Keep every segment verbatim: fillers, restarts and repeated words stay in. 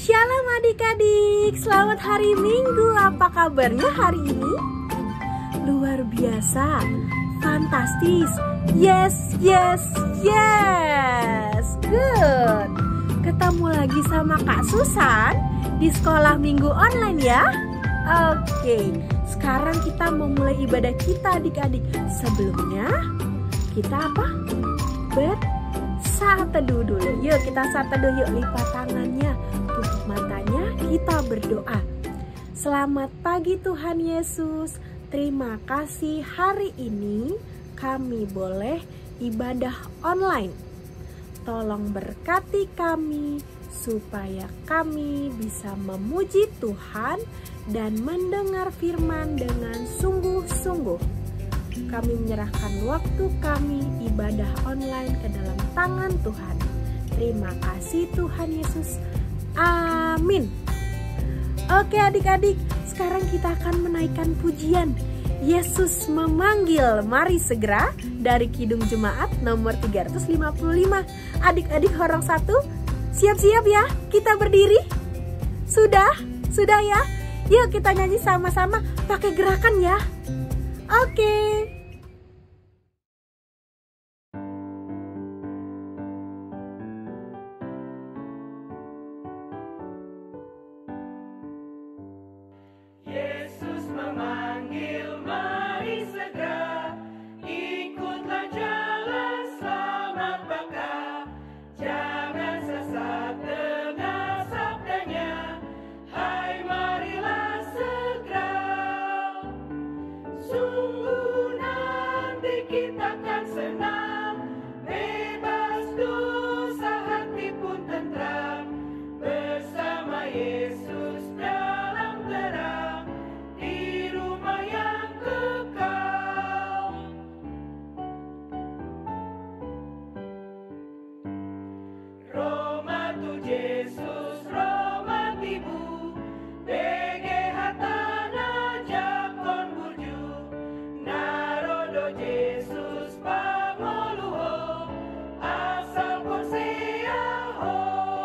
Shalom adik-adik, selamat hari Minggu. Apa kabarnya hari ini? Luar biasa, fantastis. Yes, yes, yes. Good. Ketemu lagi sama Kak Susan di sekolah minggu online ya. Oke, sekarang kita memulai ibadah kita adik-adik. Sebelumnya kita apa? Bersaat teduh dulu. Yuk kita saat teduh, yuk lipat tangannya, tutup matanya, kita berdoa. Selamat pagi Tuhan Yesus. Terima kasih hari ini kami boleh ibadah online. Tolong berkati kami supaya kami bisa memuji Tuhan dan mendengar firman dengan sungguh-sungguh. Kami menyerahkan waktu kami ibadah online ke dalam tangan Tuhan. Terima kasih Tuhan Yesus. Amin. Oke adik-adik, sekarang kita akan menaikkan pujian Yesus memanggil. Mari segera dari Kidung Jemaat nomor tiga ratus lima puluh lima. Adik-adik horong satu, siap-siap ya, kita berdiri. Sudah? Sudah ya? Yuk kita nyanyi sama-sama pakai gerakan ya. Oke. Yesus memanggil, mari segera, ikutlah jalan selamat baka. Jangan sesat dengar sabdanya, hai marilah segera. Sungguh nanti kita kan senang, bebas dosa hati pun tentram, bersama Yesus dalam terang, di rumah yang kekal. Roma tu Yesus, Roma tibu, bege hatana jakon burju, narodo Yesus pangoluho, asal konseaho.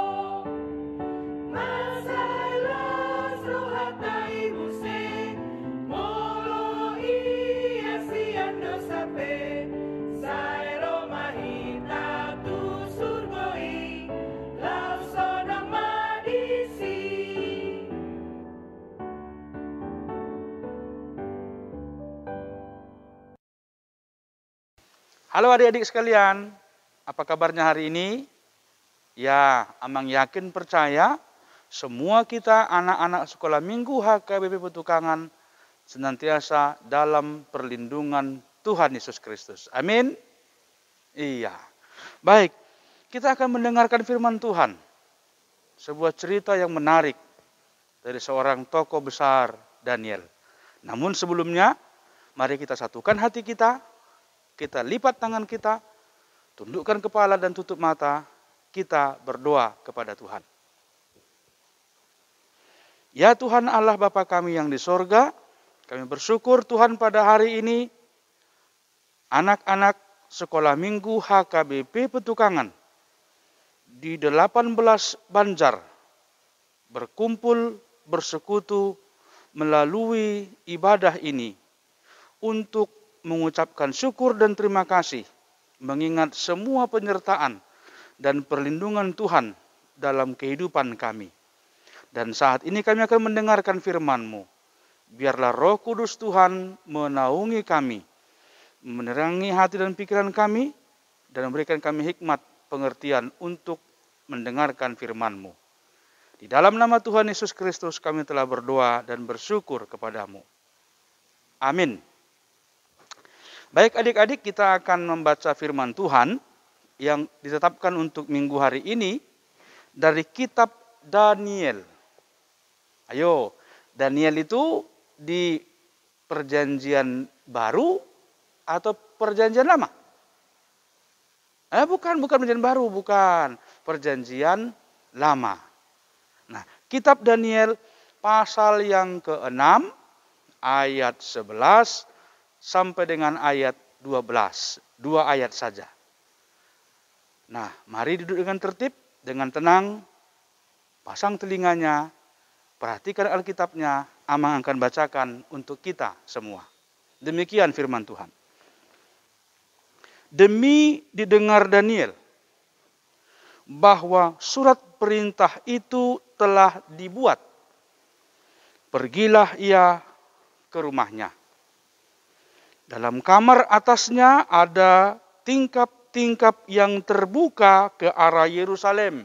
Masailas rohatai muse, molo iya sian dosape, sai Roma hita tu surgoi, lau sonang madisi. Halo adik-adik sekalian, apa kabarnya hari ini? Ya, Amang yakin percaya semua kita anak-anak sekolah minggu H K B P Petukangan senantiasa dalam perlindungan Tuhan Yesus Kristus. Amin. Iya. Baik, kita akan mendengarkan firman Tuhan. Sebuah cerita yang menarik dari seorang tokoh besar, Daniel. Namun sebelumnya, mari kita satukan hati kita. Kita lipat tangan kita, tundukkan kepala dan tutup mata, kita berdoa kepada Tuhan. Ya Tuhan Allah Bapa kami yang di sorga, kami bersyukur Tuhan pada hari ini, anak-anak sekolah minggu H K B P Petukangan di delapan belas Banjar berkumpul bersekutu melalui ibadah ini untuk mengucapkan syukur dan terima kasih, mengingat semua penyertaan dan perlindungan Tuhan dalam kehidupan kami. Dan saat ini kami akan mendengarkan firman-Mu. Biarlah Roh Kudus Tuhan menaungi kami, menerangi hati dan pikiran kami, dan memberikan kami hikmat pengertian untuk mendengarkan firman-Mu. Di dalam nama Tuhan Yesus Kristus kami telah berdoa dan bersyukur kepadamu. Amin. Baik adik-adik, kita akan membaca firman Tuhan yang ditetapkan untuk minggu hari ini dari kitab Daniel. Ayo, Daniel itu di perjanjian baru atau perjanjian lama? Eh bukan, bukan perjanjian baru, bukan. Perjanjian lama. Nah, kitab Daniel pasal yang keenam ayat sebelas sampai dengan ayat dua belas. Dua ayat saja. Nah, mari duduk dengan tertib, dengan tenang. pasang telinganya, perhatikan Alkitabnya, Amang akan bacakan untuk kita semua. Demikian firman Tuhan. Demi didengar Daniel bahwa surat perintah itu telah dibuat, pergilah ia ke rumahnya. Dalam kamar atasnya ada tingkap-tingkap yang terbuka ke arah Yerusalem.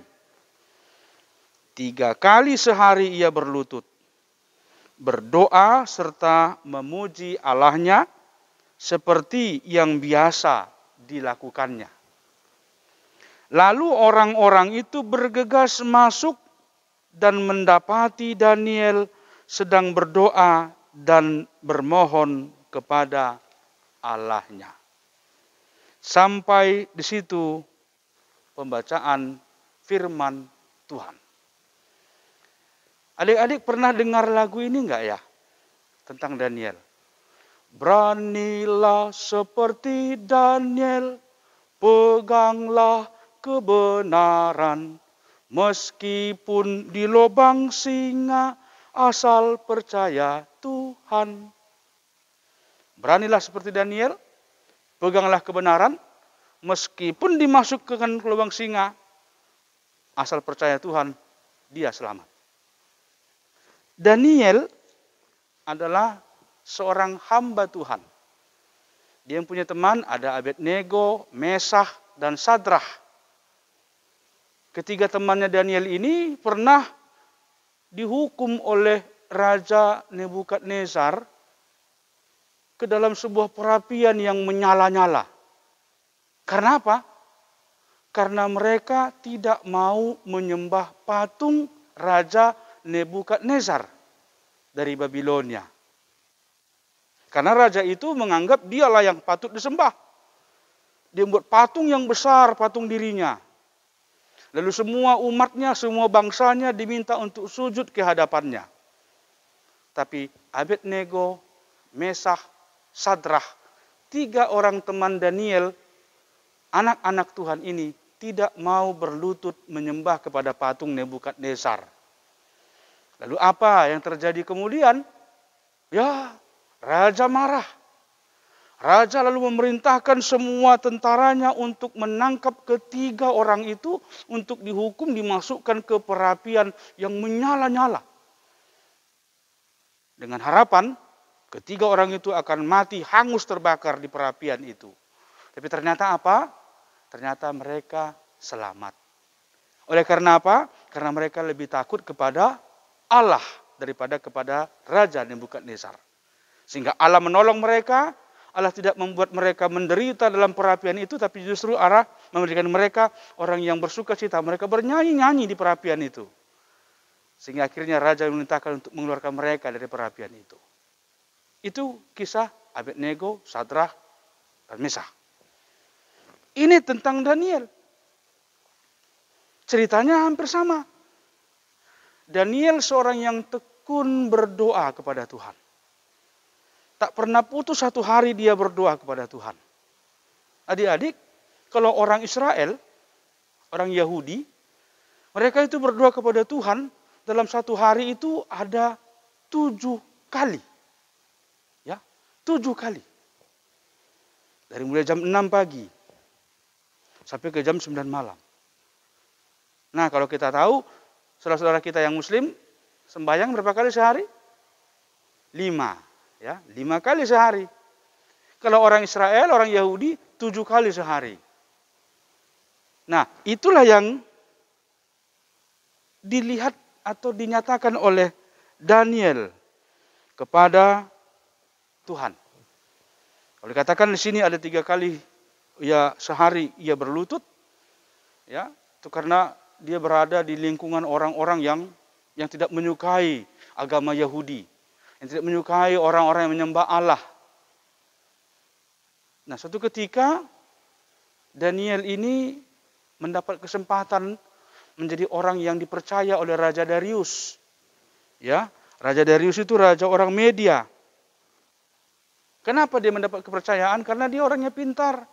Tiga kali sehari ia berlutut, berdoa serta memuji Allahnya seperti yang biasa dilakukannya. Lalu orang-orang itu bergegas masuk dan mendapati Daniel sedang berdoa dan bermohon kepada Allahnya. Sampai di situ pembacaan firman Tuhan. Adik-adik pernah dengar lagu ini enggak ya? Tentang Daniel. Beranilah seperti Daniel, peganglah kebenaran, meskipun di lubang singa, asal percaya Tuhan. Beranilah seperti Daniel, peganglah kebenaran, meskipun dimasukkan ke lubang singa, asal percaya Tuhan, dia selamat. Daniel adalah seorang hamba Tuhan. Dia yang punya teman ada Abednego, Mesah, dan Sadrah. Ketiga temannya Daniel ini pernah dihukum oleh Raja Nebukadnezar ke dalam sebuah perapian yang menyala-nyala. Karena apa? Karena mereka tidak mau menyembah patung Raja Nebukadnezar dari Babilonia. Karena raja itu menganggap dialah yang patut disembah. Dia membuat patung yang besar, patung dirinya. Lalu semua umatnya, semua bangsanya diminta untuk sujud ke hadapannya. Tapi Abednego, Mesah, Sadrah, tiga orang teman Daniel, anak-anak Tuhan ini tidak mau berlutut menyembah kepada patung Nebukadnezar. Lalu apa yang terjadi kemudian? Ya, raja marah. Raja lalu memerintahkan semua tentaranya untuk menangkap ketiga orang itu untuk dihukum, dimasukkan ke perapian yang menyala-nyala. Dengan harapan ketiga orang itu akan mati hangus terbakar di perapian itu. Tapi ternyata apa? Ternyata mereka selamat. Oleh karena apa? Karena mereka lebih takut kepada Allah daripada kepada Raja Nebukadnezar. Sehingga Allah menolong mereka, Allah tidak membuat mereka menderita dalam perapian itu, tapi justru Allah memberikan mereka orang yang bersuka cita. Mereka bernyanyi-nyanyi di perapian itu. Sehingga akhirnya Raja memerintahkan untuk mengeluarkan mereka dari perapian itu. Itu kisah Abednego, Sadrah, dan Mesah. Ini tentang Daniel. Ceritanya hampir sama. Daniel seorang yang tekun berdoa kepada Tuhan. Tak pernah putus satu hari dia berdoa kepada Tuhan. Adik-adik, kalau orang Israel, orang Yahudi, mereka itu berdoa kepada Tuhan dalam satu hari itu ada tujuh kali. Ya, tujuh kali. Dari mulai jam enam pagi sampai ke jam sembilan malam. Nah, kalau kita tahu, saudara-saudara kita yang Muslim, sembahyang berapa kali sehari? Lima. Ya, lima kali sehari. Kalau orang Israel, orang Yahudi, tujuh kali sehari. Nah, itulah yang dilihat atau dinyatakan oleh Daniel kepada Tuhan. Kalau dikatakan di sini ada tiga kali ya sehari ia berlutut, ya, itu karena dia berada di lingkungan orang-orang yang yang tidak menyukai agama Yahudi. Yang tidak menyukai orang-orang yang menyembah Allah. Nah, suatu ketika Daniel ini mendapat kesempatan menjadi orang yang dipercaya oleh Raja Darius. Ya, Raja Darius itu raja orang Media. Kenapa dia mendapat kepercayaan? Karena dia orangnya pintar,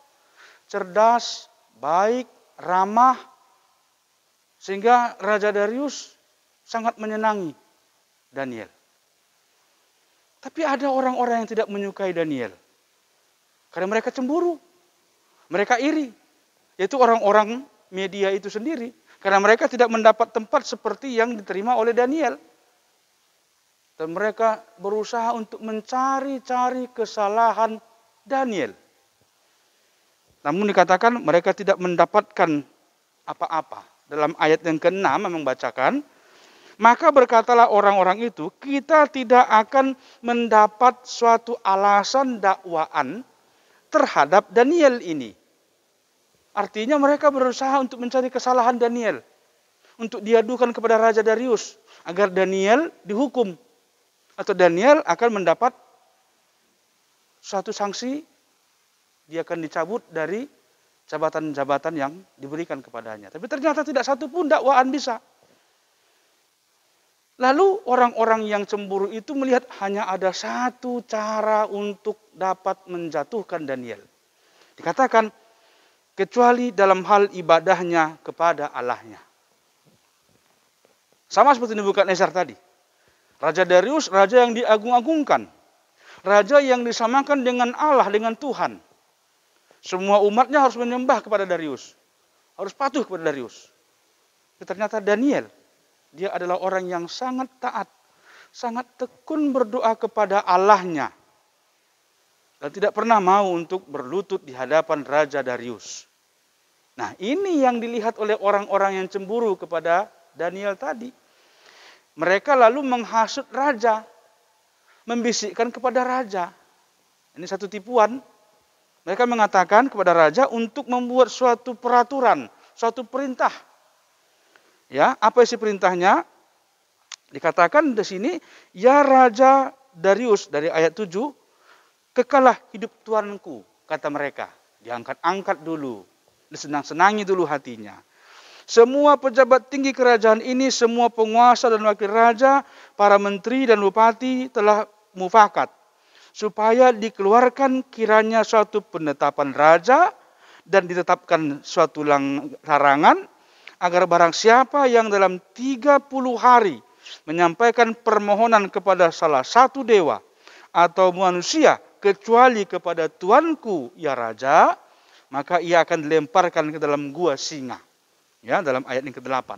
cerdas, baik, ramah. Sehingga Raja Darius sangat menyenangi Daniel. Tapi ada orang-orang yang tidak menyukai Daniel. Karena mereka cemburu. Mereka iri. Yaitu orang-orang media itu sendiri. Karena mereka tidak mendapat tempat seperti yang diterima oleh Daniel. Dan mereka berusaha untuk mencari-cari kesalahan Daniel. Namun dikatakan mereka tidak mendapatkan apa-apa. Dalam ayat yang keenam memang bacakan, maka berkatalah orang-orang itu, kita tidak akan mendapat suatu alasan dakwaan terhadap Daniel ini. Artinya mereka berusaha untuk mencari kesalahan Daniel. Untuk diadukan kepada Raja Darius. Agar Daniel dihukum. Atau Daniel akan mendapat suatu sanksi. Dia akan dicabut dari jabatan-jabatan yang diberikan kepadanya. Tapi ternyata tidak satu pun dakwaan bisa. Lalu orang-orang yang cemburu itu melihat hanya ada satu cara untuk dapat menjatuhkan Daniel. Dikatakan, kecuali dalam hal ibadahnya kepada Allahnya. Sama seperti Nebukadnezar tadi. Raja Darius, raja yang diagung-agungkan. Raja yang disamakan dengan Allah, dengan Tuhan. Semua umatnya harus menyembah kepada Darius. Harus patuh kepada Darius. Tapi ternyata Daniel, dia adalah orang yang sangat taat, sangat tekun berdoa kepada Allahnya. Dan tidak pernah mau untuk berlutut di hadapan Raja Darius. Nah, ini yang dilihat oleh orang-orang yang cemburu kepada Daniel tadi. Mereka lalu menghasut raja, membisikkan kepada raja. Ini satu tipuan. Mereka mengatakan kepada raja untuk membuat suatu peraturan, suatu perintah. Ya, apa isi perintahnya? Dikatakan di sini, ya Raja Darius dari ayat tujuh, kekalah hidup tuanku, kata mereka. Diangkat-angkat dulu, disenang-senangi dulu hatinya. Semua pejabat tinggi kerajaan ini, semua penguasa dan wakil raja, para menteri dan bupati telah mufakat. Supaya dikeluarkan kiranya suatu penetapan raja dan ditetapkan suatu larangan agar barang siapa yang dalam tiga puluh hari menyampaikan permohonan kepada salah satu dewa atau manusia kecuali kepada tuanku ya raja, maka ia akan dilemparkan ke dalam gua singa. Ya, dalam ayat yang kedelapan.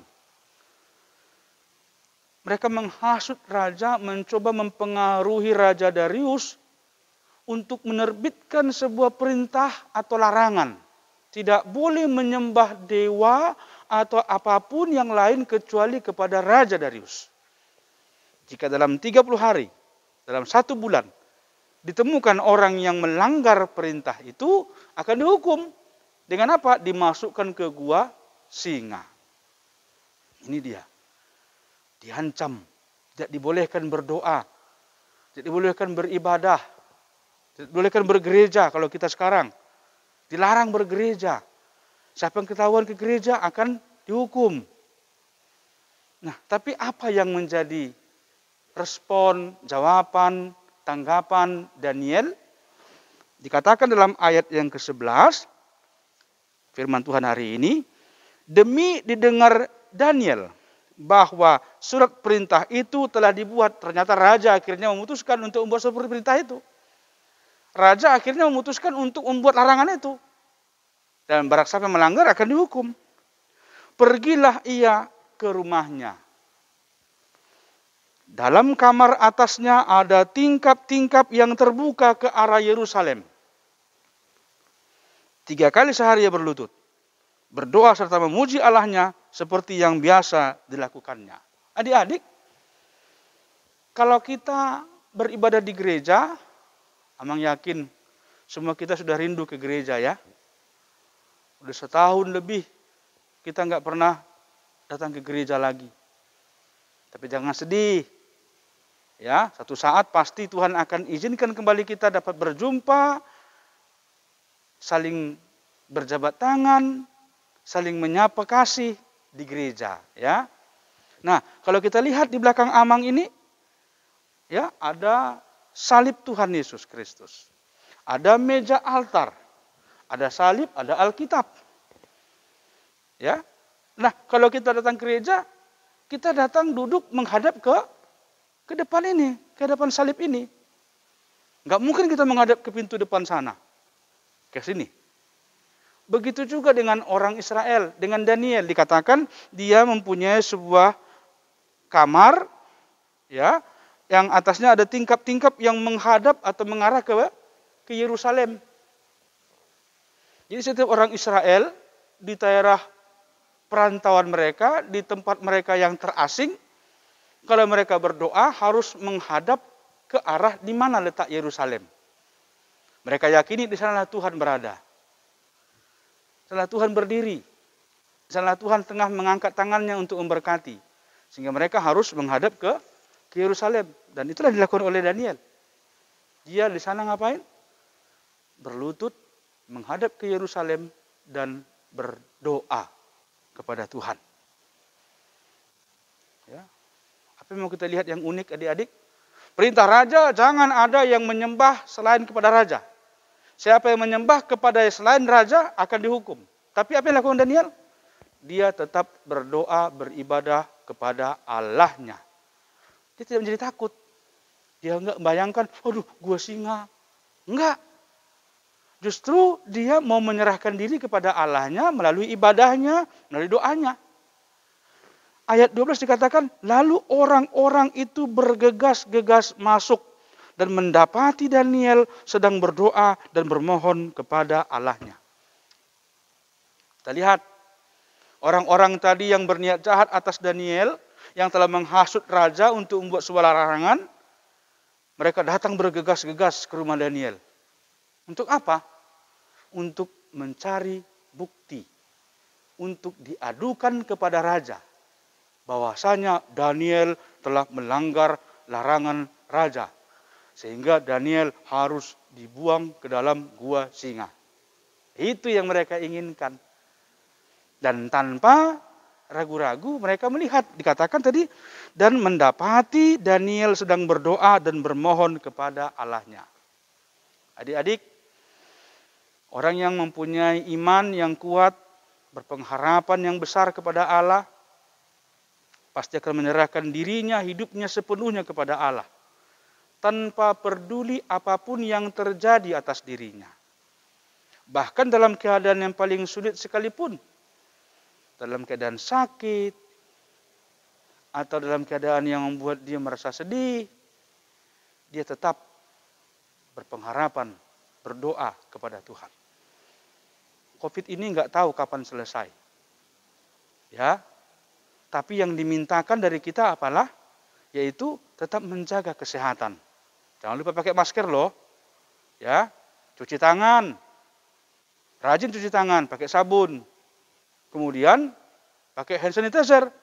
Mereka menghasut raja, mencoba mempengaruhi Raja Darius untuk menerbitkan sebuah perintah atau larangan. Tidak boleh menyembah dewa atau apapun yang lain kecuali kepada Raja Darius. Jika dalam tiga puluh hari, dalam satu bulan, ditemukan orang yang melanggar perintah itu, akan dihukum. Dengan apa? Dimasukkan ke gua singa. Ini dia. Diancam. Tidak dibolehkan berdoa. Tidak dibolehkan beribadah. Tidak dibolehkan bergereja kalau kita sekarang. Dilarang bergereja. Siapa yang ketahuan ke gereja akan dihukum. Nah, tapi apa yang menjadi respon, jawaban, tanggapan Daniel? Dikatakan dalam ayat yang kesebelas, firman Tuhan hari ini, demi didengar Daniel bahwa surat perintah itu telah dibuat. Ternyata raja akhirnya memutuskan untuk membuat surat perintah itu. Raja akhirnya memutuskan untuk membuat larangan itu. Dan barang siapa yang melanggar akan dihukum. Pergilah ia ke rumahnya. Dalam kamar atasnya ada tingkap-tingkap yang terbuka ke arah Yerusalem. Tiga kali sehari ia berlutut. Berdoa serta memuji Allahnya seperti yang biasa dilakukannya. Adik-adik, kalau kita beribadah di gereja, Amang yakin semua kita sudah rindu ke gereja ya. Udah setahun lebih kita nggak pernah datang ke gereja lagi. Tapi jangan sedih. Ya, satu saat pasti Tuhan akan izinkan kembali kita dapat berjumpa, saling berjabat tangan, saling menyapa kasih di gereja, ya. Nah, kalau kita lihat di belakang Amang ini, ya, ada salib Tuhan Yesus Kristus. Ada meja altar, ada salib, ada Alkitab. Ya. Nah, kalau kita datang ke gereja, kita datang duduk menghadap ke ke depan ini, ke depan salib ini. Nggak mungkin kita menghadap ke pintu depan sana, ke sini. Begitu juga dengan orang Israel, dengan Daniel, dikatakan dia mempunyai sebuah kamar, ya, yang atasnya ada tingkap-tingkap yang menghadap atau mengarah ke ke Yerusalem. Jadi setiap orang Israel di daerah perantauan mereka, di tempat mereka yang terasing, kalau mereka berdoa harus menghadap ke arah di mana letak Yerusalem. Mereka yakini di sana Tuhan berada. Di sana Tuhan berdiri. Di sana Tuhan tengah mengangkat tangannya untuk memberkati. Sehingga mereka harus menghadap ke ke Yerusalem. Dan itulah dilakukan oleh Daniel. Dia di sana ngapain? Berlutut, menghadap ke Yerusalem dan berdoa kepada Tuhan. Ya. Apa yang mau kita lihat yang unik adik-adik? Perintah raja, jangan ada yang menyembah selain kepada raja. Siapa yang menyembah kepada selain raja akan dihukum. Tapi apa yang dilakukan Daniel? Dia tetap berdoa, beribadah kepada Allahnya. Dia tidak menjadi takut. Dia enggak membayangkan, aduh gua singa. Enggak. Justru dia mau menyerahkan diri kepada Allahnya melalui ibadahnya, melalui doanya. Ayat dua belas dikatakan, lalu orang-orang itu bergegas-gegas masuk dan mendapati Daniel sedang berdoa dan bermohon kepada Allahnya. Kita lihat, orang-orang tadi yang berniat jahat atas Daniel, yang telah menghasut raja untuk membuat sebuah larangan, mereka datang bergegas-gegas ke rumah Daniel. Untuk apa? Untuk mencari bukti, untuk diadukan kepada raja. Bahwasanya Daniel telah melanggar larangan raja. Sehingga Daniel harus dibuang ke dalam gua singa. Itu yang mereka inginkan. Dan tanpa ragu-ragu mereka melihat. Dikatakan tadi, dan mendapati Daniel sedang berdoa dan bermohon kepada Allahnya. Adik-adik, orang yang mempunyai iman yang kuat, berpengharapan yang besar kepada Allah, pasti akan menyerahkan dirinya, hidupnya sepenuhnya kepada Allah. Tanpa peduli apapun yang terjadi atas dirinya. Bahkan dalam keadaan yang paling sulit sekalipun. Dalam keadaan sakit. Atau dalam keadaan yang membuat dia merasa sedih. Dia tetap berpengharapan, berdoa kepada Tuhan. Covid ini nggak tahu kapan selesai. Ya. Tapi yang dimintakan dari kita apalah? Yaitu tetap menjaga kesehatan. Jangan lupa pakai masker loh. Ya, cuci tangan. Rajin cuci tangan, pakai sabun. Kemudian pakai hand sanitizer.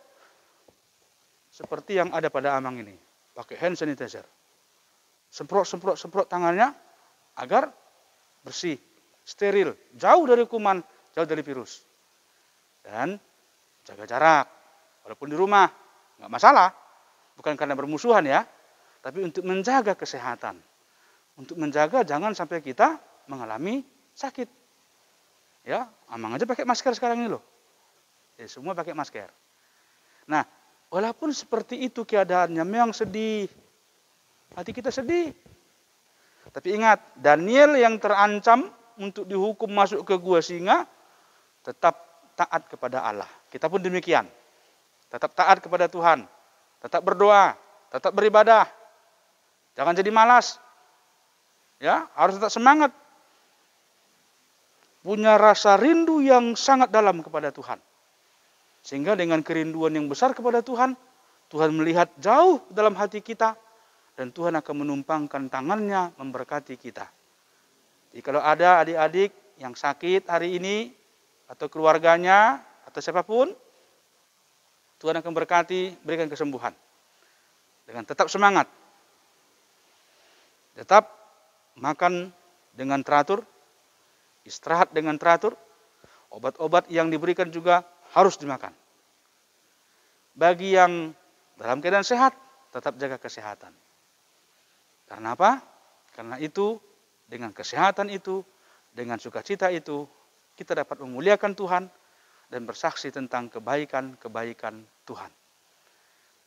Seperti yang ada pada Amang ini. Pakai hand sanitizer. Semprot, semprot, semprot tangannya agar bersih, steril, jauh dari kuman, jauh dari virus. Dan jaga jarak. Walaupun di rumah, nggak masalah. Bukan karena bermusuhan ya. Tapi untuk menjaga kesehatan. Untuk menjaga jangan sampai kita mengalami sakit. Ya, Amang aja pakai masker sekarang ini loh. Ya, semua pakai masker. Nah, walaupun seperti itu keadaannya, memang sedih. Hati kita sedih. Tapi ingat, Daniel yang terancam untuk dihukum masuk ke gua singa, tetap taat kepada Allah. Kita pun demikian. Tetap taat kepada Tuhan. Tetap berdoa. Tetap beribadah. Jangan jadi malas. Ya, harus tetap semangat. Punya rasa rindu yang sangat dalam kepada Tuhan. Sehingga dengan kerinduan yang besar kepada Tuhan, Tuhan melihat jauh dalam hati kita. Dan Tuhan akan menumpangkan tangannya memberkati kita. Jadi kalau ada adik-adik yang sakit hari ini, atau keluarganya, atau siapapun, Tuhan akan berkati, berikan kesembuhan. Dengan tetap semangat. Tetap makan dengan teratur. Istirahat dengan teratur. Obat-obat yang diberikan juga harus dimakan. Bagi yang dalam keadaan sehat, tetap jaga kesehatan. Karena apa? Karena itu, dengan kesehatan itu, dengan sukacita itu, kita dapat memuliakan Tuhan, dan bersaksi tentang kebaikan-kebaikan Tuhan.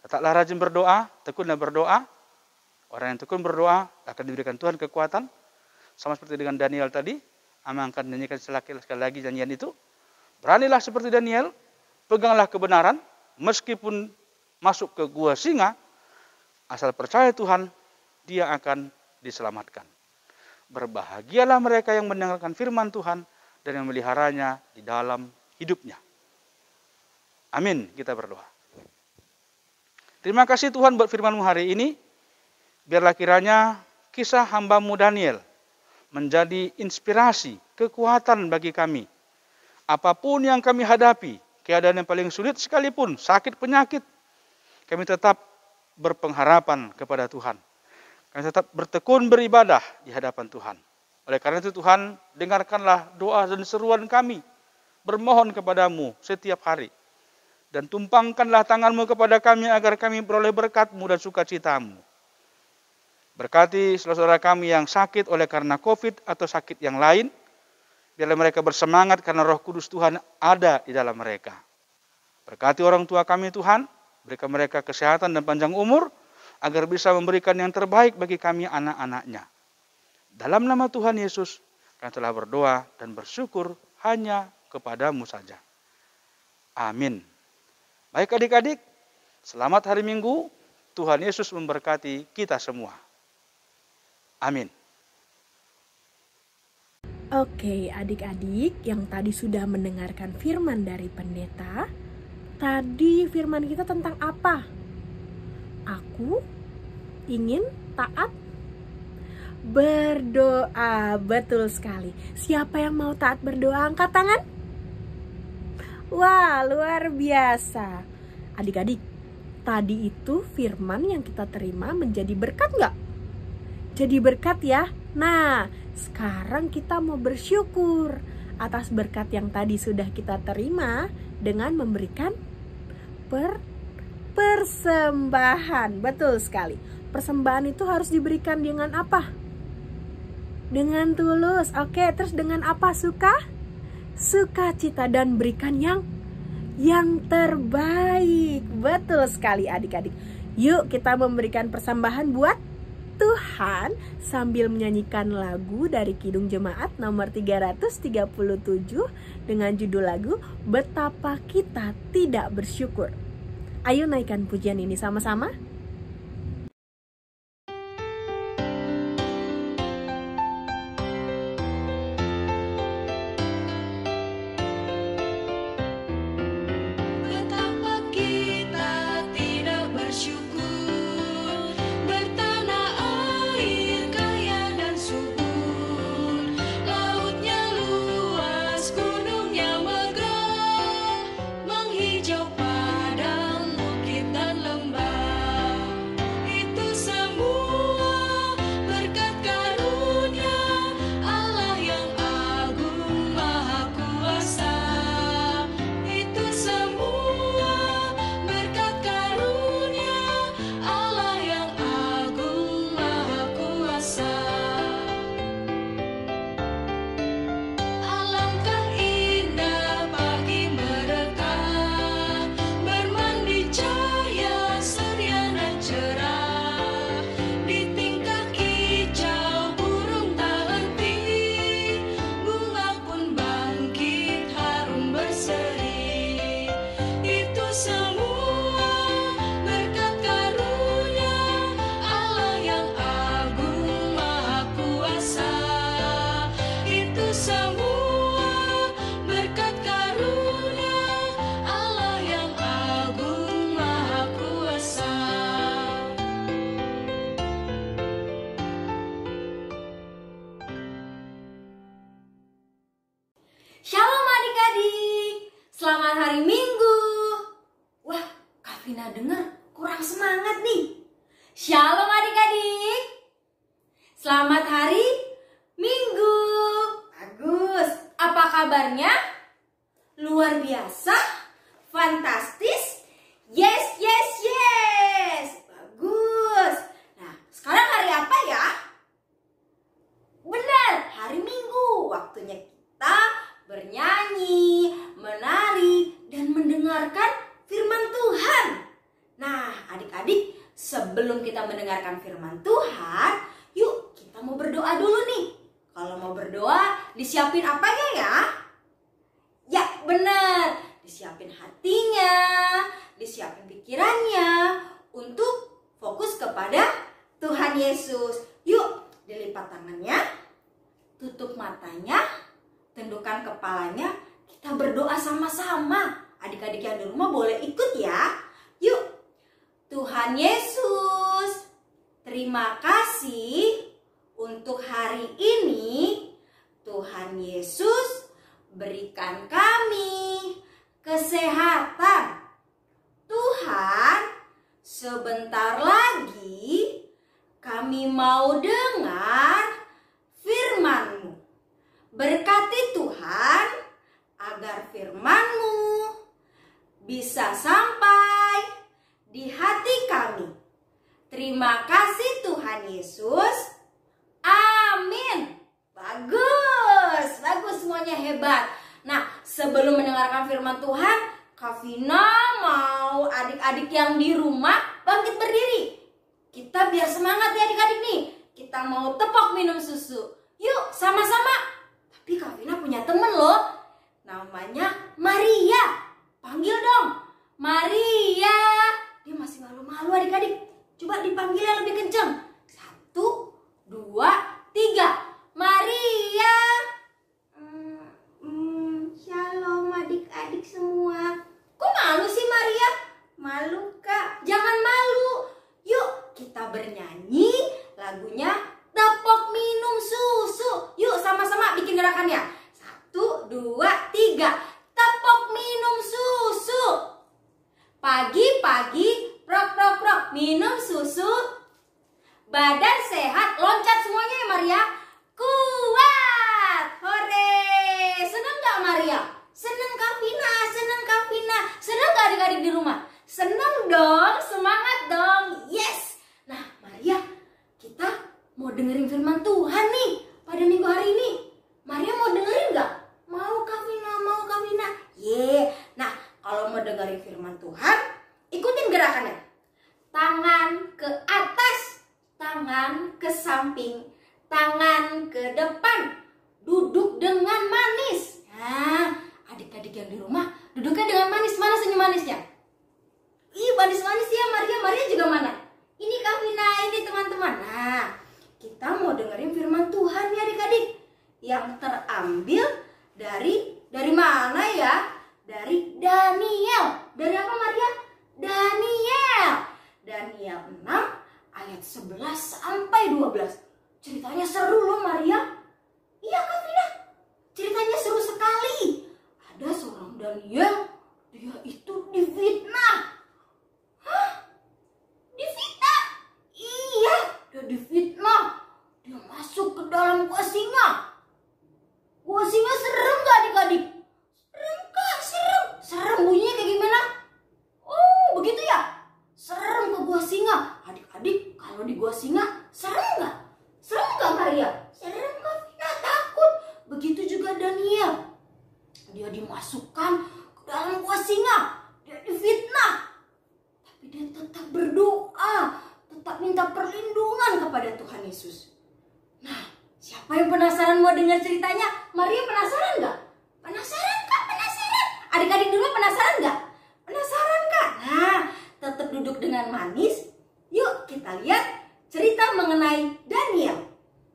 Tetaplah rajin berdoa, tekunlah berdoa. Orang yang tekun berdoa akan diberikan Tuhan kekuatan. Sama seperti dengan Daniel tadi, Ama akan nyanyikan sekali lagi nyanyian itu. Beranilah seperti Daniel, peganglah kebenaran, meskipun masuk ke gua singa, asal percaya Tuhan, dia akan diselamatkan. Berbahagialah mereka yang mendengarkan firman Tuhan dan yang meliharanya di dalam hidupnya. Amin, kita berdoa. Terima kasih Tuhan buat firman-Mu hari ini. Biarlah kiranya kisah hamba-Mu Daniel menjadi inspirasi, kekuatan bagi kami. Apapun yang kami hadapi, keadaan yang paling sulit sekalipun, sakit penyakit, kami tetap berpengharapan kepada Tuhan. Kami tetap bertekun beribadah di hadapan Tuhan. Oleh karena itu Tuhan, dengarkanlah doa dan seruan kami. Bermohon kepadamu setiap hari. Dan tumpangkanlah tangan-Mu kepada kami agar kami beroleh berkat-Mu dan sukacita-Mu. Berkati saudara-saudara kami yang sakit oleh karena COVID atau sakit yang lain. Biarlah mereka bersemangat karena Roh Kudus Tuhan ada di dalam mereka. Berkati orang tua kami Tuhan. Berikan mereka kesehatan dan panjang umur. Agar bisa memberikan yang terbaik bagi kami anak-anaknya. Dalam nama Tuhan Yesus, kami telah berdoa dan bersyukur hanya kepada-Mu saja. Amin. Baik adik-adik, selamat hari Minggu. Tuhan Yesus memberkati kita semua. Amin. Oke, adik-adik yang tadi sudah mendengarkan firman dari pendeta. Tadi firman kita tentang apa? Aku ingin taat berdoa. Betul sekali. Siapa yang mau taat berdoa, angkat tangan. Wah, luar biasa. Adik-adik, tadi itu firman yang kita terima menjadi berkat nggak? Jadi berkat ya. Nah, sekarang kita mau bersyukur atas berkat yang tadi sudah kita terima dengan memberikan per persembahan. Betul sekali. Persembahan itu harus diberikan dengan apa? Dengan tulus. Oke, terus dengan apa? Suka? Sukacita, dan berikan yang yang terbaik. Betul sekali adik-adik. Yuk kita memberikan persembahan buat Tuhan sambil menyanyikan lagu dari Kidung Jemaat nomor tiga ratus tiga puluh tujuh dengan judul lagu Betapa Kita Tidak Bersyukur. Ayo naikkan pujian ini sama-sama. Shalom adik-adik, selamat hari Minggu. Wah, Kak Vina dengar kurang semangat nih. Shalom adik-adik, selamat hari Minggu. Bagus, apa kabarnya? Luar biasa, fantastis, yes, yes, yes. Bagus. Nah, sekarang hari apa ya? Benar, hari Minggu. Waktunya kita bernyanyi, menari, dan mendengarkan firman Tuhan. Nah, kita mendengarkan firman Tuhan, yuk kita mau berdoa dulu nih. Kalau mau berdoa, disiapin apanya ya? Ya benar, disiapin hatinya, disiapin pikirannya untuk fokus kepada Tuhan Yesus. Yuk, dilipat tangannya, tutup matanya, tundukkan kepalanya, kita berdoa sama-sama. Adik-adik yang di rumah boleh ikut ya. Yuk, Tuhan Yesus, terima kasih untuk hari ini. Tuhan Yesus, berikan kami kesehatan. Tuhan, sebentar lagi kami mau dengar firman-Mu. Berkati Tuhan agar firman-Mu bisa sampai di hati kami. Terima kasih Tuhan Yesus. Amin. Bagus, bagus semuanya, hebat. Nah, sebelum mendengarkan firman Tuhan, Kak Vina mau adik-adik yang di rumah bangkit berdiri. Kita biar semangat ya adik-adik nih. Kita mau tepok minum susu. Yuk sama-sama. Tapi Kak Vina punya temen loh. Namanya Maria. Panggil dong. Maria. Dia masih malu-malu adik-adik. Coba dipanggilnya lebih kenceng. Satu, dua, tiga. Maria. Hmm, hmm, shalom adik-adik semua. Kok malu sih Maria? Malu Kak. Jangan malu. Yuk kita bernyanyi lagunya Tepok Minum Susu. Yuk sama-sama bikin gerakannya. Satu, dua, tiga. Tepok minum susu. Pagi-pagi prok prok prok minum susu. Badan sehat, loncat semuanya ya Maria. Kuat. Hore. Seneng gak Maria? Seneng Kak Vina, seneng Kak Vina. Seneng gak adik-adik di rumah? Seneng dong, semangat dong. Yes. Nah Maria, kita mau dengerin firman Tuhan nih pada minggu hari ini. Maria mau dengerin gak? Mau Kak Vina, mau Kak Vina. Ye. Nah kalau mau dengerin firman Tuhan, ikutin gerakannya. Tangan ke atas, tangan ke samping, tangan ke depan. Duduk dengan manis. Nah, adik-adik yang di rumah duduknya dengan manis. Mana senyum manisnya? Ih, manis-manis ya Maria. Maria juga mana? Ini Kak Vina, ini teman-teman. Nah, kita mau dengerin firman Tuhan ya adik-adik. Yang terambil dari, dari mana ya? Dari Daniel. Dari apa Maria? Daniel. Daniel enam ayat sebelas sampai dua belas. Ceritanya seru loh Maria. Iya Kak Vina, ceritanya seru sekali. Ada seorang Daniel, dia itu difitnah. Hah? Difitnah? Iya, dia difitnah. Dia masuk ke dalam gua singa. Gua singa serem gak adik-adik? Serem Kak, serem. Serem bunyinya kayak gimana? Oh, begitu ya? Serem ke gua singa. Adik-adik, kalau di gua singa, serem gak? Serem gak Maria? Serem Kak Vina, takut. Begitu juga Daniel. Dia dimasukkan ke dalam gua singa. Dia difitnah. Tapi dia tetap berdoa. Tetap minta perlindungan kepada Tuhan Yesus. Nah, siapa yang penasaran mau dengar ceritanya? Maria penasaran gak? Penasaran Kak? Penasaran? Adik-adik di rumah penasaran gak? Penasaran Kak? Nah, tetap duduk dengan manis. Yuk kita lihat cerita mengenai Daniel.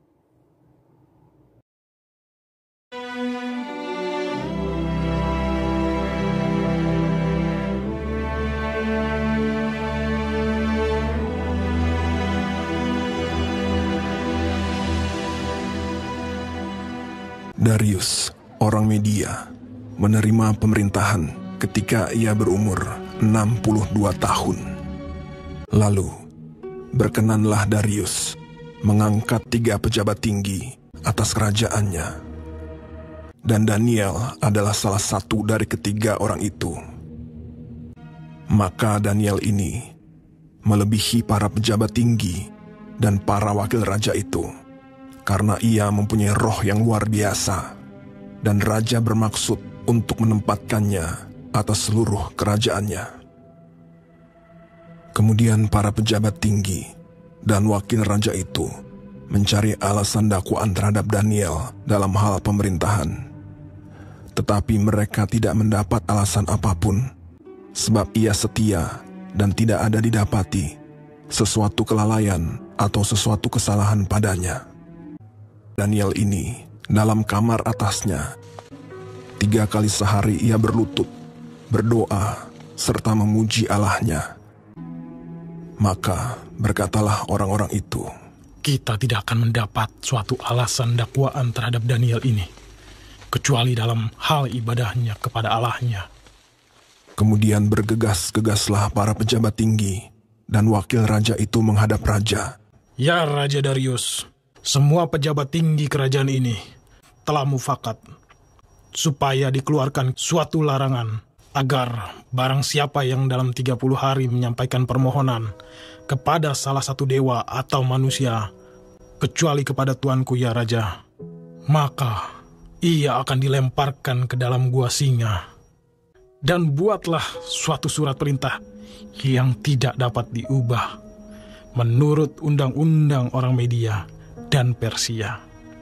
Darius, orang Media, menerima pemerintahan ketika ia berumur enam puluh dua tahun. Lalu, berkenanlah Darius mengangkat tiga pejabat tinggi atas kerajaannya. Dan Daniel adalah salah satu dari ketiga orang itu. Maka Daniel ini melebihi para pejabat tinggi dan para wakil raja itu, karena ia mempunyai roh yang luar biasa, dan raja bermaksud untuk menempatkannya atas seluruh kerajaannya. Kemudian para pejabat tinggi dan wakil raja itu mencari alasan dakwaan terhadap Daniel dalam hal pemerintahan. Tetapi mereka tidak mendapat alasan apapun, sebab ia setia dan tidak ada didapati sesuatu kelalaian atau sesuatu kesalahan padanya. Daniel ini dalam kamar atasnya, tiga kali sehari ia berlutut, berdoa, serta memuji Allahnya. Maka berkatalah orang-orang itu, kita tidak akan mendapat suatu alasan dakwaan terhadap Daniel ini, kecuali dalam hal ibadahnya kepada Allahnya. Kemudian bergegas-gegaslah para pejabat tinggi dan wakil raja itu menghadap raja. Ya Raja Darius, semua pejabat tinggi kerajaan ini telah mufakat supaya dikeluarkan suatu larangan agar barang siapa yang dalam tiga puluh hari menyampaikan permohonan kepada salah satu dewa atau manusia, kecuali kepada tuanku ya Raja, maka ia akan dilemparkan ke dalam gua singa. Dan buatlah suatu surat perintah yang tidak dapat diubah menurut undang-undang orang Media dan Persia.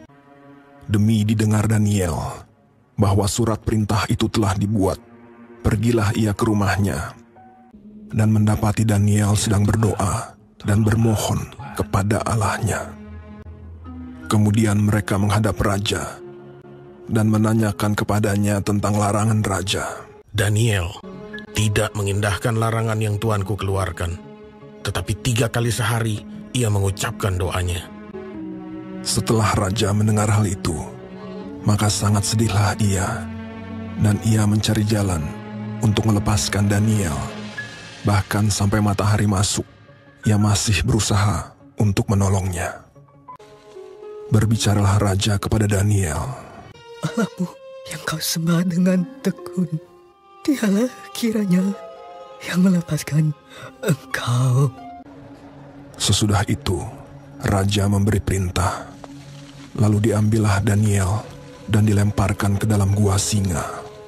Demi didengar Daniel bahwa surat perintah itu telah dibuat, pergilah ia ke rumahnya dan mendapati Daniel sedang berdoa dan bermohon kepada Allahnya. Kemudian mereka menghadap raja dan menanyakan kepadanya tentang larangan raja. Daniel tidak mengindahkan larangan yang tuanku keluarkan, tetapi tiga kali sehari ia mengucapkan doanya. Setelah raja mendengar hal itu, maka sangat sedihlah ia, dan ia mencari jalan untuk melepaskan Daniel. Bahkan sampai matahari masuk, ia masih berusaha untuk menolongnya. Berbicaralah raja kepada Daniel. Allahmu yang kau sembah dengan tekun, dialah kiranya yang melepaskan engkau. Sesudah itu, raja memberi perintah. Lalu diambillah Daniel dan dilemparkan ke dalam gua singa.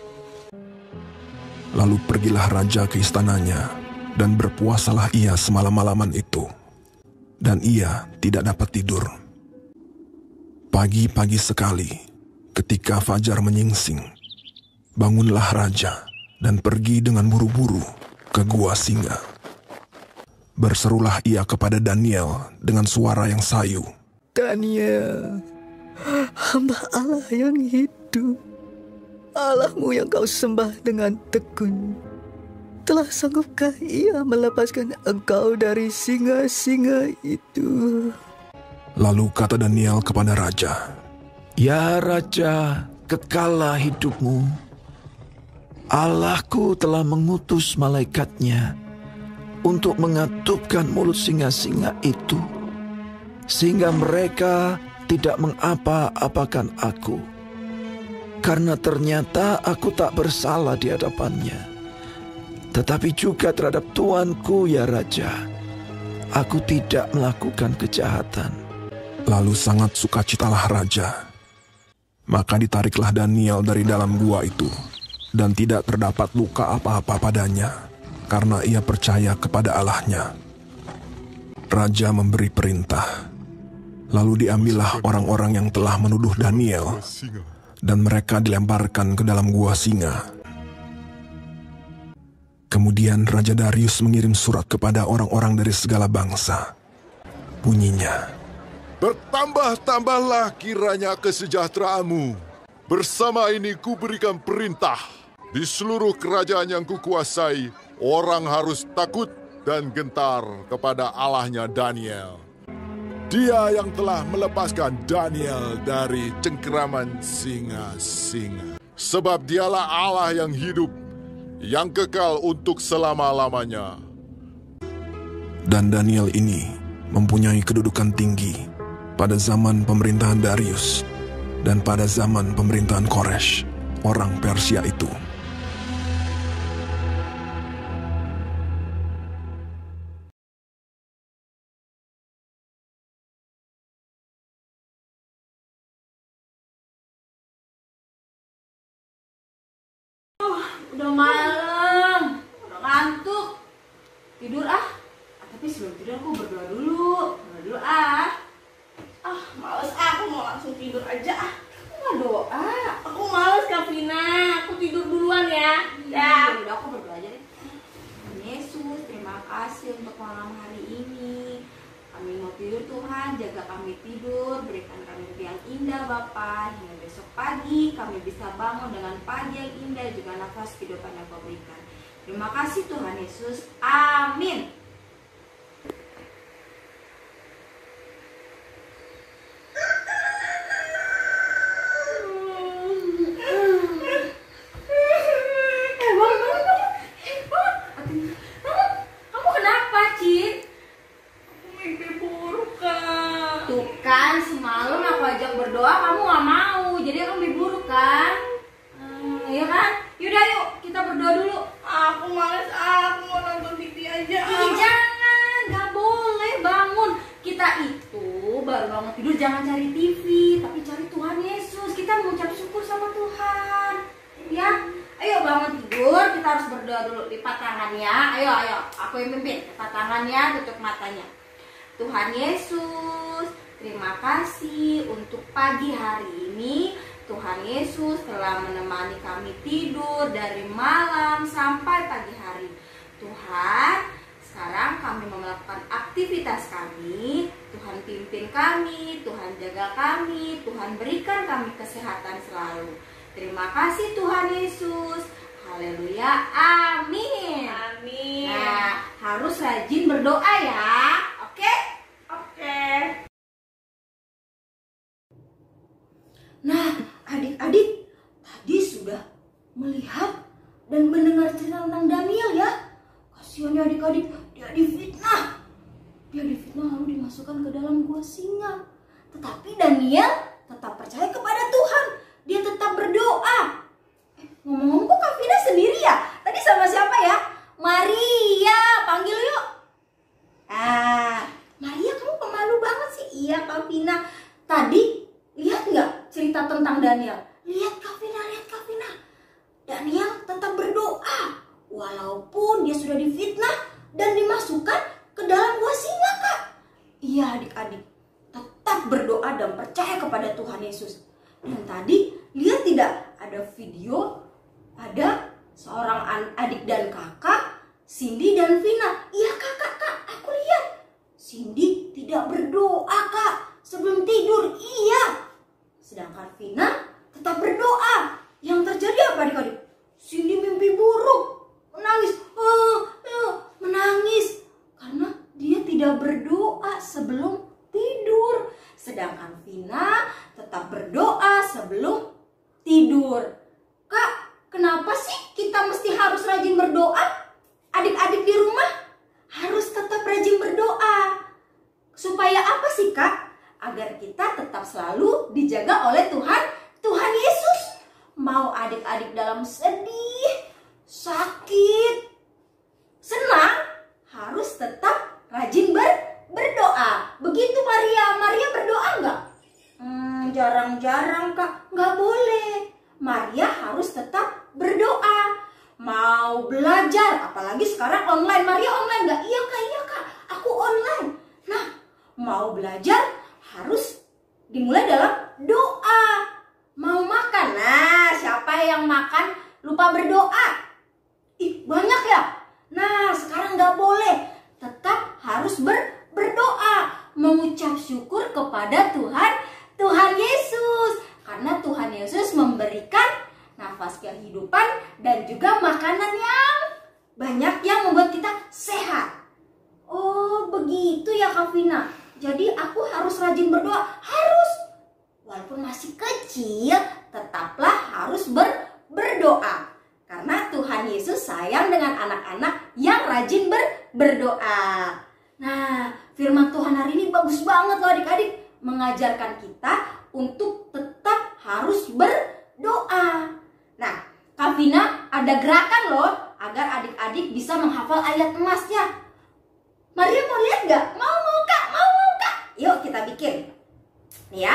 Lalu pergilah raja ke istananya, dan berpuasalah ia semalam-malaman itu. Dan ia tidak dapat tidur. Pagi-pagi sekali, ketika fajar menyingsing, bangunlah raja dan pergi dengan buru-buru ke gua singa. Berserulah ia kepada Daniel dengan suara yang sayu. Daniel, hamba Allah yang hidup, Allahmu yang kau sembah dengan tekun, telah sanggupkah ia melepaskan engkau dari singa-singa itu? Lalu kata Daniel kepada raja, Ya Raja, kekallah hidupmu. Allahku telah mengutus malaikatnya untuk mengatupkan mulut singa-singa itu, sehingga mereka tidak mengapa-apakan aku. Karena ternyata aku tak bersalah di hadapannya. Tetapi juga terhadap tuanku ya Raja, aku tidak melakukan kejahatan. Lalu sangat sukacitalah raja. Maka ditariklah Daniel dari dalam gua itu, dan tidak terdapat luka apa-apa padanya, karena ia percaya kepada Allahnya. Raja memberi perintah. Lalu diambillah orang-orang yang telah menuduh Daniel, dan mereka dilemparkan ke dalam gua singa. Kemudian Raja Darius mengirim surat kepada orang-orang dari segala bangsa. Bunyinya, Bertambah-tambahlah kiranya kesejahteraanmu. Bersama ini kuberikan perintah. Di seluruh kerajaan yang kukuasai, orang harus takut dan gentar kepada Allahnya Daniel. Dia yang telah melepaskan Daniel dari cengkeraman singa-singa. Sebab dialah Allah yang hidup, yang kekal untuk selama-lamanya. Dan Daniel ini mempunyai kedudukan tinggi pada zaman pemerintahan Darius dan pada zaman pemerintahan Koresh, orang Persia itu. Udah malam, udah ngantuk. Tidur ah. Tapi sebelum tidur aku berdoa dulu. dulu ah. Ah, males ah, aku mau langsung tidur aja ah. Aku nggak doa. Aku males Kak Vina, aku tidur duluan ya. Ya, udah aku berdoa aja deh. Yesus, terima kasih untuk malam hari ini. Kami mau tidur Tuhan, jaga kami tidur, berikan kami mimpi yang indah Bapa. Hingga besok pagi kami bisa bangun dengan pagi yang indah, juga nafas kehidupan yang Kau berikan. Terima kasih Tuhan Yesus, amin. Berdoa kamu gak mau, jadi kamu mimpi buruk kan? Hmm, ya kan? Yaudah yuk kita berdoa dulu. Aku males, aku mau nonton T V aja. Ih, jangan, gak boleh bangun. Kita itu baru bangun tidur jangan cari T V, tapi cari Tuhan Yesus. Kita mengucap syukur sama Tuhan. Ya, ayo bangun tidur, kita harus berdoa dulu. Lipat tangannya, ayo ayo. Aku yang pimpin. Lipat tangannya, tutup matanya. Tuhan Yesus, terima kasih untuk pagi hari ini. Tuhan Yesus telah menemani kami tidur dari malam sampai pagi hari. Tuhan, sekarang kami mau melakukan aktivitas kami. Tuhan pimpin kami, Tuhan jaga kami, Tuhan berikan kami kesehatan selalu. Terima kasih Tuhan Yesus. Haleluya, amin. Amin. Nah, harus rajin berdoa ya. Oke? Oke. Nah, adik-adik tadi sudah melihat dan mendengar cerita tentang Daniel ya. Kasihan ya adik-adik, dia difitnah. Dia difitnah lalu dimasukkan ke dalam gua singa. Tetapi Daniel tetap percaya kepada Tuhan. Dia tetap berdoa. Eh, ngomong-ngomong kok Kak Vina sendiri ya? Tadi sama siapa ya? Maria, panggil yuk. Ah, Maria kamu pemalu banget sih. Iya Kak Vina. Tadi lihat nggak cerita tentang Daniel? Lihat Kak Vina, lihat Kak Vina. Daniel tetap berdoa walaupun dia sudah difitnah dan dimasukkan ke dalam gua singa, Kak. Iya adik-adik, tetap berdoa dan percaya kepada Tuhan Yesus. Dan tadi lihat tidak ada video, ada seorang adik dan kakak, Cindy dan Vina. Iya kakak, kak, aku lihat Cindy tidak berdoa kak sebelum tidur. Iya. Sedangkan Vina tetap berdoa. Yang terjadi apa adik-adik? Cindy mimpi buruk, menangis, uh, uh, menangis karena dia tidak berdoa sebelum tidur. Sedangkan Vina tetap berdoa sebelum tidur. Kak, kenapa sih kita mesti harus rajin berdoa? Adik-adik di rumah harus tetap rajin berdoa. Supaya apa sih kak? Agar kita tetap selalu dijaga oleh Tuhan, Tuhan Yesus. Mau adik-adik dalam sedih, sakit, senang, harus tetap rajin ber, berdoa. Begitu Maria, Maria berdoa nggak? Hmm, jarang-jarang kak, nggak boleh. Maria harus tetap berdoa. Mau belajar, apalagi sekarang online. Maria online nggak? Iya kak, iya kak, aku online. Nah, mau belajar harus dimulai dalam doa. Mau makan, nah siapa yang makan lupa berdoa? Ih banyak ya. Nah sekarang nggak boleh, tetap harus ber, berdoa, mengucap syukur kepada Tuhan, Tuhan Yesus. Karena Tuhan Yesus memberikan nafas kehidupan dan juga makanan yang banyak yang membuat kita sehat. Oh begitu ya Kak Vina. Jadi aku harus rajin berdoa, harus. Walaupun masih kecil, tetaplah harus ber, berdoa. Karena Tuhan Yesus sayang dengan anak-anak yang rajin ber, berdoa. Nah, firman Tuhan hari ini bagus banget loh adik-adik. Mengajarkan kita untuk tetap harus berdoa. Nah, Kak Vina ada gerakan loh agar adik-adik bisa menghafal ayat emasnya. Maria mau lihat gak? Mau, mau kak, mau, mau kak. Yuk kita bikin. Nih ya.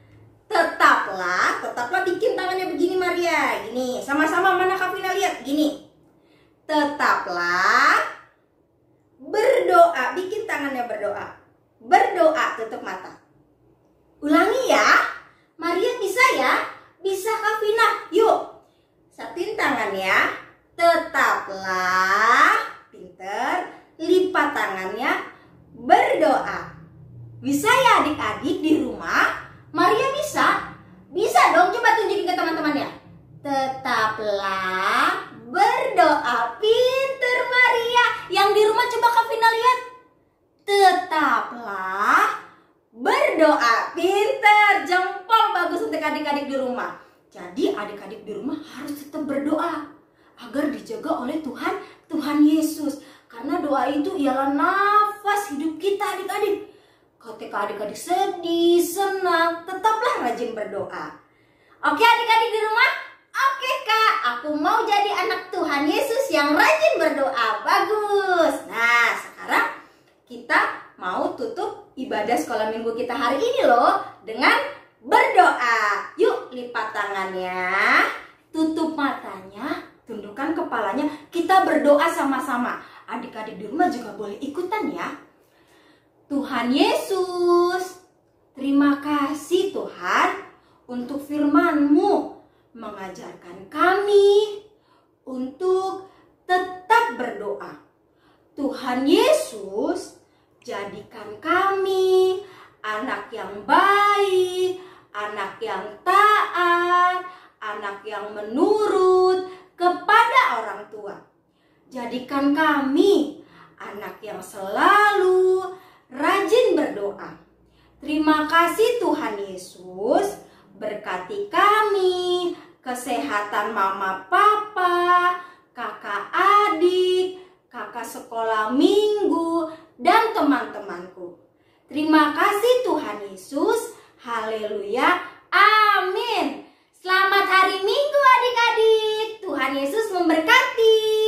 Tetaplah, tetaplah bikin tangannya begini Maria. Gini, sama-sama mana Kak Vina lihat. Gini. Tetaplah berdoa. Bikin tangannya berdoa. berdoa tutup mata. Ulangi ya. Maria bisa ya? Bisa Kak Vina? Yuk, satuin tangan ya. Tetaplah pinter, lipat tangannya, berdoa. Bisa ya adik-adik di rumah? Maria bisa? Bisa dong, coba tunjukin ke teman-temannya. Tetaplah berdoa. Pinter Maria. Yang di rumah coba Kak Vina lihat. Tetaplah berdoa. Pinter, jempol bagus untuk adik-adik di rumah. Jadi adik-adik di rumah harus tetap berdoa agar dijaga oleh Tuhan, Tuhan Yesus. Karena doa itu ialah nafas hidup kita adik-adik. Ketika adik-adik sedih, senang, tetaplah rajin berdoa. Oke adik-adik di rumah? Oke Kak, aku mau jadi anak Tuhan Yesus yang rajin berdoa. Bagus. Nah sekarang kita mau tutup ibadah sekolah minggu kita hari ini loh dengan berdoa. Yuk lipat tangannya, tutup matanya, tundukkan kepalanya. Kita berdoa sama-sama. Adik-adik di rumah juga boleh ikutan ya. Tuhan Yesus, terima kasih Tuhan untuk firman-Mu mengajarkan kami untuk tetap berdoa. Tuhan Yesus, jadikan kami anak yang baik, anak yang taat, anak yang menurut kepada orang tua. Jadikan kami anak yang selalu rajin berdoa. Terima kasih Tuhan Yesus, berkati kami, kesehatan mama papa, kakak adik, kakak sekolah minggu, dan teman-temanku. Terima kasih Tuhan Yesus. Haleluya. Amin. Selamat hari Minggu adik-adik. Tuhan Yesus memberkati.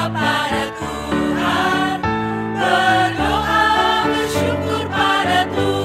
Berdoa bersyukur pada Tuhan.